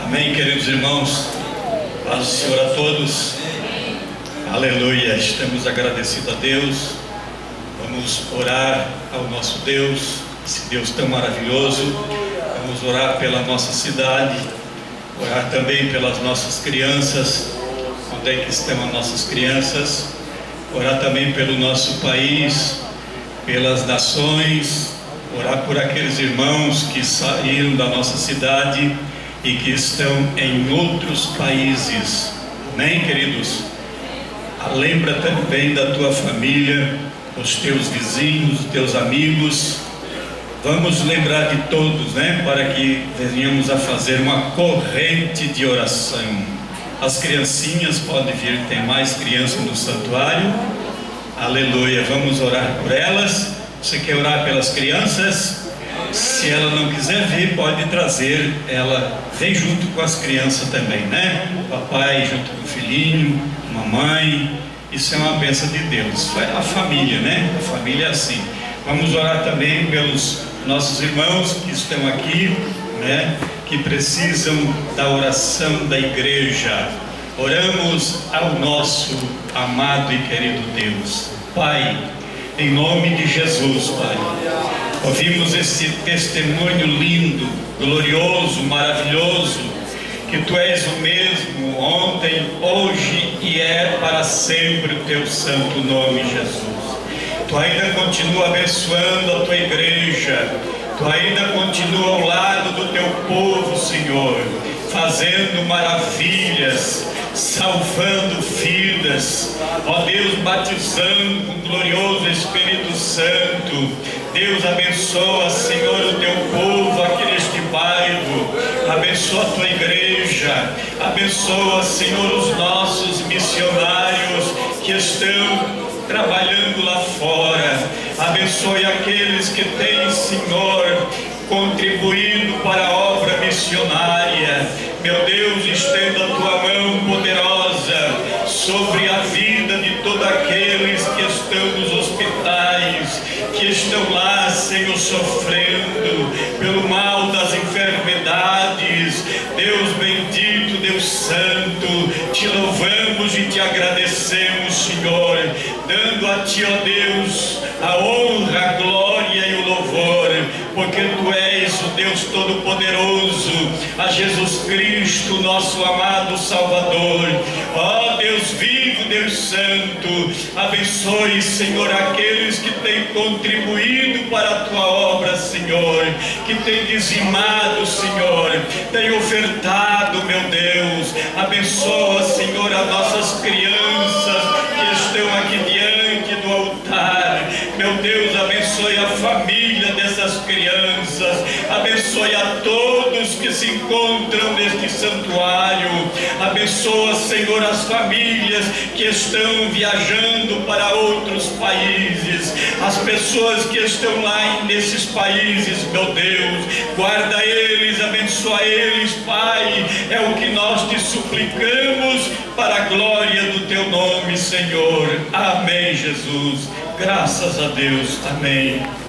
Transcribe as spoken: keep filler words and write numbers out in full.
Amém, queridos irmãos. Paz do Senhor a todos. Aleluia. Estamos agradecidos a Deus. Vamos orar ao nosso Deus, esse Deus tão maravilhoso. Vamos orar pela nossa cidade, orar também pelas nossas crianças. Onde é que estão as nossas crianças? Orar também pelo nosso país, pelas nações, orar por aqueles irmãos que saíram da nossa cidade e que estão em outros países. Amém, queridos? Lembra também da tua família, os teus vizinhos, os teus amigos. Vamos lembrar de todos, né? Para que venhamos a fazer uma corrente de oração. As criancinhas podem vir, tem mais crianças no santuário. Aleluia, vamos orar por elas. Você quer orar pelas crianças? Se ela não quiser vir, pode trazer ela, vem junto com as crianças também, né? Papai junto com o filhinho, mamãe. Isso é uma bênção de Deus. A família, né? A família é assim. Vamos orar também pelos nossos irmãos que estão aqui, né? Que precisam da oração da igreja. Oramos ao nosso amado e querido Deus. Pai, em nome de Jesus, Pai, ouvimos esse testemunho lindo, glorioso, maravilhoso, que Tu és o mesmo ontem, hoje e é para sempre o Teu santo nome, Jesus. Tu ainda continua abençoando a Tua igreja, Tu ainda continua ao lado do Teu povo, Senhor, fazendo maravilhas, salvando vidas, ó Deus, batizando com o glorioso Espírito Santo. Deus, abençoa, Senhor, o Teu povo aqui neste bairro, abençoa a Tua igreja, abençoa, Senhor, os nossos missionários que estão trabalhando lá fora. Abençoe aqueles que têm, Senhor, contribuído para a obra missionária. Meu Deus, estenda a Tua mão poderosa sobre a vida de todos aqueles que estão nos hospitais, que estão lá, Senhor, sofrendo pelo mal das enfermidades. Deus bendito, Deus santo, Te louvamos e Te agradecemos, Senhor, dando a Ti, ó Deus, a honra, a glória e o louvor, porque Tu és o Deus Todo-Poderoso, a Jesus Cristo, nosso amado Salvador. Ó Deus vivo, Deus santo, abençoe, Senhor, aqueles que têm contribuído para a Tua obra, Senhor, que têm dizimado, Senhor, têm ofertado, meu Deus. Abençoa, Senhor, as nossas crianças que estão aqui diante do altar. Meu Deus, abençoe a família dessas crianças, abençoe a todos que se encontram neste santuário. Abençoa, Senhor, as famílias que estão viajando para outros países, as pessoas que estão lá nesses países, meu Deus, guarda eles, abençoa eles, Pai, é o que nós Te suplicamos para a glória do Teu nome, Senhor. Amém, Jesus. Graças a Deus. Amém.